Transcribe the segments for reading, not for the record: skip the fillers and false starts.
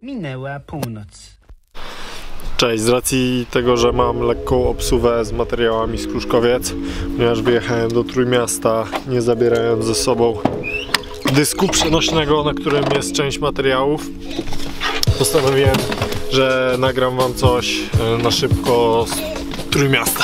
Minęła północ. Cześć, z racji tego, że mam lekką obsuwę z materiałami z Kruszkowiec, ponieważ wyjechałem do Trójmiasta, nie zabierając ze sobą dysku przenośnego, na którym jest część materiałów, postanowiłem, że nagram wam coś na szybko z Trójmiasta.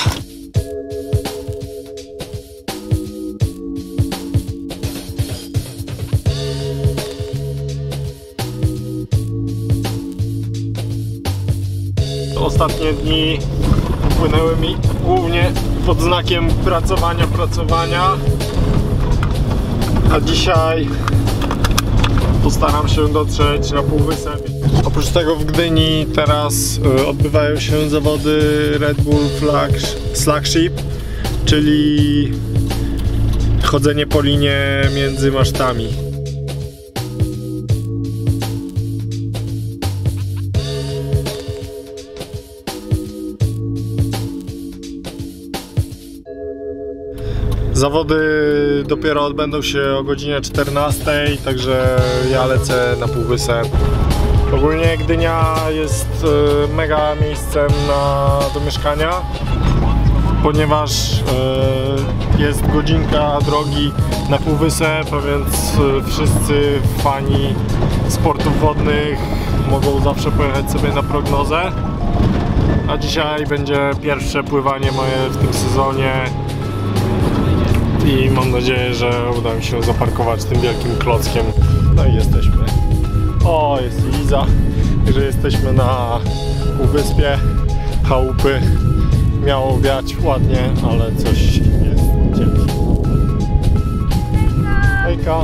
Ostatnie dni upłynęły mi głównie pod znakiem pracowania, a dzisiaj postaram się dotrzeć na Półwysep. Oprócz tego w Gdyni teraz odbywają się zawody Red Bull Slagship, czyli chodzenie po linie między masztami. Zawody dopiero odbędą się o godzinie 14, także ja lecę na Półwysep. Ogólnie Gdynia jest mega miejscem do mieszkania, ponieważ jest godzinka drogi na Półwysep, a więc wszyscy fani sportów wodnych mogą zawsze pojechać sobie na prognozę. A dzisiaj będzie pierwsze pływanie moje w tym sezonie. I mam nadzieję, że uda mi się zaparkować tym wielkim klockiem. No i jesteśmy. O, jest Liza. Także jesteśmy na Półwyspie. Chałupy. Miało wiać ładnie, ale coś jest ciemno. Hejka.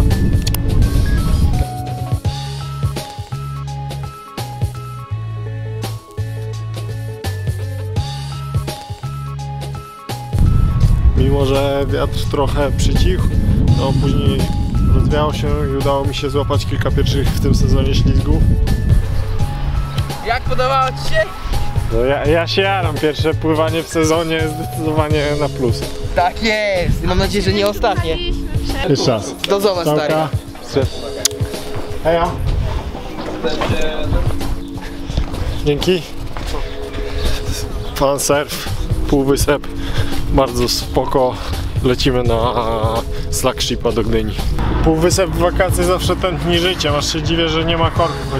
Mimo że wiatr trochę przycichł, to później rozwiał się i udało mi się złapać kilka pierwszych w tym sezonie ślizgów. Jak podobało ci się? No ja się jaram, pierwsze pływanie w sezonie zdecydowanie na plus. Tak jest! Mam nadzieję, że nie ostatnie. Jeszcze raz. Do zobaczenia, stary. Heja. Dzięki. Fan surf, Półwysep. Bardzo spoko. Lecimy na Slagshipa do Gdyni. Półwysep w wakacje zawsze tętni życiem, aż się dziwię, że nie ma korków.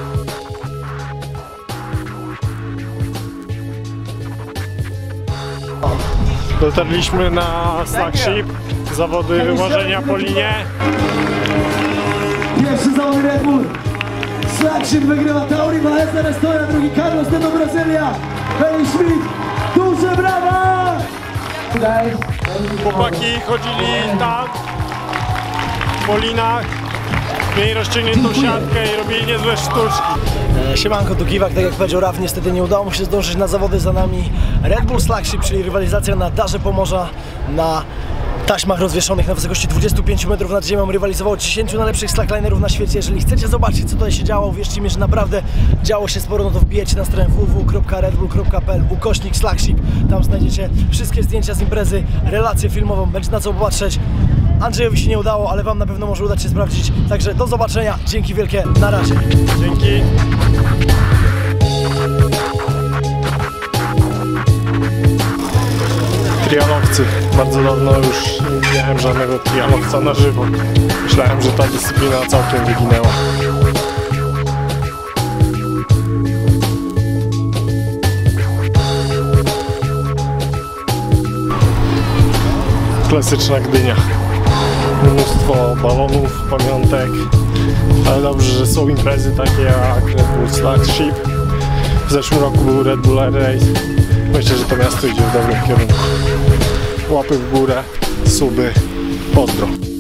Dotarliśmy na Slagship, zawody łożenia po linie. Pierwszy zawody Red Bull Slagship wygrywa Tauri Maesa Restoja, drugi Carlos Teno Brazylia, Benny Schmidt. Duże brawa! Chłopaki chodzili tam po linach, mieli rozciągniętą siatkę i robili niezłe sztuczki. Siemanko, tu Kiwak, tak jak powiedział Raf, niestety nie udało mu się zdążyć na zawody. Za nami Red Bull Slagship, czyli rywalizacja na darze Pomorza, na taśmach rozwieszonych na wysokości 25 metrów nad ziemią. Rywalizowało 10 najlepszych slacklinerów na świecie. Jeżeli chcecie zobaczyć, co tutaj się działo, wierzcie mi, że naprawdę działo się sporo, no to wbijecie na stronę www.redbull.pl/slagship. Tam znajdziecie wszystkie zdjęcia z imprezy, relację filmową, będzie na co popatrzeć. Andrzejowi się nie udało, ale wam na pewno może udać się sprawdzić. Także do zobaczenia, dzięki wielkie, na razie. Dzięki. Trialowcy. Bardzo dawno już nie widziałem żadnego trialowca na żywo. Myślałem, że ta dyscyplina całkiem wyginęła. Klasyczna Gdynia. Mnóstwo balonów, pamiątek. Ale dobrze, że są imprezy takie jak Red Bull Slagship. W zeszłym roku był Red Bull Air Race. Myślę, że to miasto idzie w dobrym kierunku. Łapy w górę, suby, pozdro.